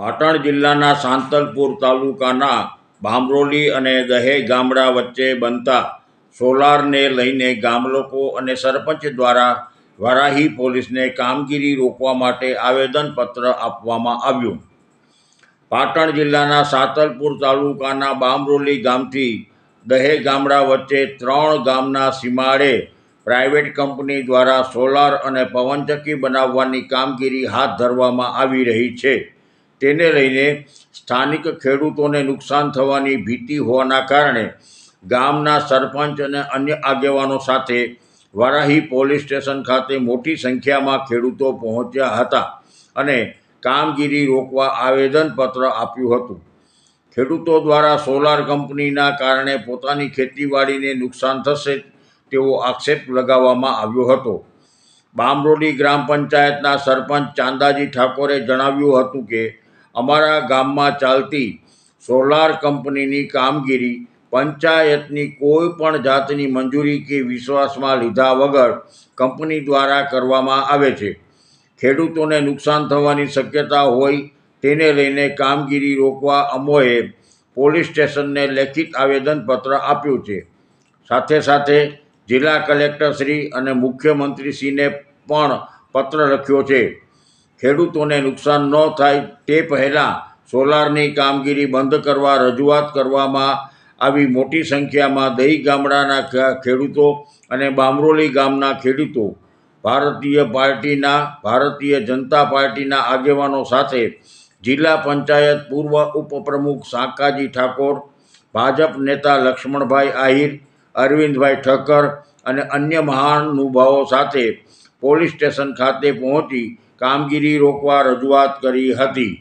પાટણ જિલ્લાના સાંતલપુર તાલુકાના ભામરોલી અને દહેજ ગામડા વચ્ચે બનતા સોલારને લઈને ગામલોકો અને સરપંચ દ્વારા વરાહી પોલીસને કામગીરી રોકવા માટે આવેદનપત્ર આપવામાં આવ્યું। પાટણ જિલ્લાના સાંતલપુર તાલુકાના ભામરોલી ગામથી દહેજ ગામડા વચ્ચે 3 ગામના સીમાડે પ્રાઇવેટ કંપની દ્વારા સોલાર અને પવનચક્કી બનાવવાની કામગીરી હાથ ધરવામાં આવી રહી છે। તેને લઈને સ્થાનિક ખેડૂતોને નુકસાન થવાની ભીતિ હોવાના કારણે ગામના સરપંચ અને અન્ય આગેવાનો સાથે વરાહી પોલીસ સ્ટેશન ખાતે મોટી સંખ્યામાં ખેડૂતો પહોંચ્યા હતા અને કામગીરી રોકવા આવેદનપત્ર આપ્યું હતું। ખેડૂતો દ્વારા સોલાર કંપનીના કારણે પોતાની ખેતીવાડીને નુકસાન થશે તેવો આક્ષેપ લગાવવામાં આવ્યો હતો। ભામરોલી ગ્રામ પંચાયતના સરપંચ ચાંદાજી ઠાકોરે જણાવ્યું હતું કે અમારા ગામમાં ચાલતી સોલાર કંપનીની કામગીરી પંચાયતની કોઈ પણ જાતની મંજૂરી કે વિશ્વાસમાં લીધા વગર કંપની દ્વારા કરવામાં આવે છે। ખેડૂતોને નુકસાન થવાની શક્યતા હોય તેને લઈને કામગીરી રોકવા અમોએ પોલીસ સ્ટેશનને લેખિત આવેદનપત્ર આપ્યું છે। સાથે સાથે જિલ્લા કલેક્ટરશ્રી અને મુખ્યમંત્રીશ્રીને પણ પત્ર લખ્યો છે। ખેડૂતોને નુકસાન ન થાય તે પહેલાં સોલારની કામગીરી બંધ કરવા રજૂઆત કરવામાં આવી। મોટી સંખ્યામાં દહેજ ગામડાના ખેડૂતો અને ભામરોલી ગામના ખેડૂતો ભારતીય જનતા પાર્ટીના આગેવાનો સાથે જિલ્લા પંચાયત પૂર્વ ઉપપ્રમુખ સાંકાજી ઠાકોર, ભાજપ નેતા લક્ષ્મણભાઈ આહિર, અરવિંદભાઈ ઠક્કર અને અન્ય મહાનુભાવો સાથે પોલીસ સ્ટેશન ખાતે પહોંચી કામગીરી રોકવા રજૂઆત કરી હતી।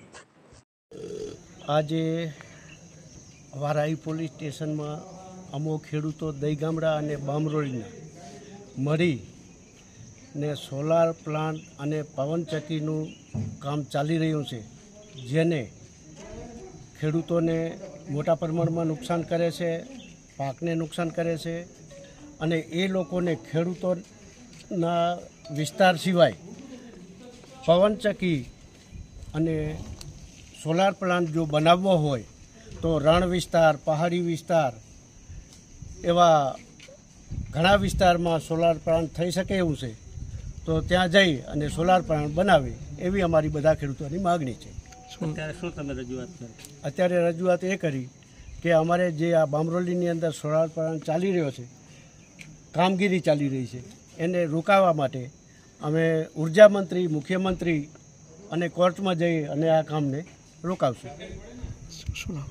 આજે વરાહી પોલીસ સ્ટેશનમાં અમુક ખેડૂતો દહેજ ગામડા અને ભામરોલીના મળીને સોલાર પ્લાન્ટ અને પવનચક્કીનું કામ ચાલી રહ્યું છે, જેને ખેડૂતોને મોટા પ્રમાણમાં નુકસાન કરે છે, પાકને નુકસાન કરે છે અને એ લોકોને ખેડૂતોના વિસ્તાર સિવાય પવનચક્કી અને સોલાર પ્લાન્ટ જો બનાવવો હોય તો રણ વિસ્તાર, પહાડી વિસ્તાર એવા ઘણા વિસ્તારમાં સોલાર પ્લાન્ટ થઈ શકે એવું છે, તો ત્યાં જઈ અને સોલાર પ્લાન્ટ બનાવે એવી અમારી બધા ખેડૂતોની માગણી છે। શું તમે રજૂઆત કરી? અત્યારે રજૂઆત એ કરી કે અમારે જે આ ભામરોલીની અંદર સોલાર પ્લાન્ટ ચાલી રહ્યો છે, કામગીરી ચાલી રહી છે, એને રોકાવા માટે અમે ઉર્જા મંત્રી, મુખ્યમંત્રી અને કોર્ટમાં જઈ અને આ કામને રોકાવશું। શું નામ?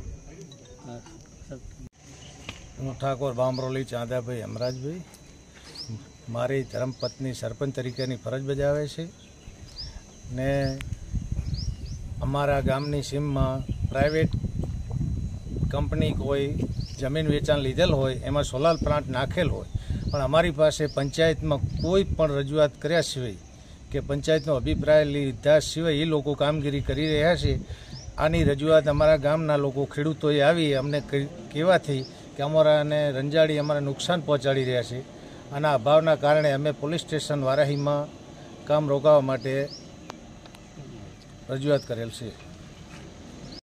હું ઠાકોર ભામરોલી ચાંદાભાઈ હમરાજભાઈ, મારી ધર્મપત્ની સરપંચ તરીકેની ફરજ બજાવે છે ને અમારા ગામની સીમમાં પ્રાઇવેટ કંપની કોઈ જમીન વેચાણ લીધેલ હોય, એમાં સોલાર પ્લાન્ટ નાખેલ હોય, પણ અમારી પાસે પંચાયતમાં કોઈ પણ રજૂઆત કર્યા સિવાય કે પંચાયતનો અભિપ્રાય લીધા સિવાય એ લોકો કામગીરી કરી રહ્યા છે। આની રજૂઆત અમારા ગામના લોકો ખેડૂતોએ આવી અમને કહેવાથી કે અમારાને રંજાડી અમારે નુકસાન પહોંચાડી રહ્યા છે, આના અભાવના કારણે અમે પોલીસ સ્ટેશન વારાહીમાં કામ રોકાવા માટે રજૂઆત કરેલ છે।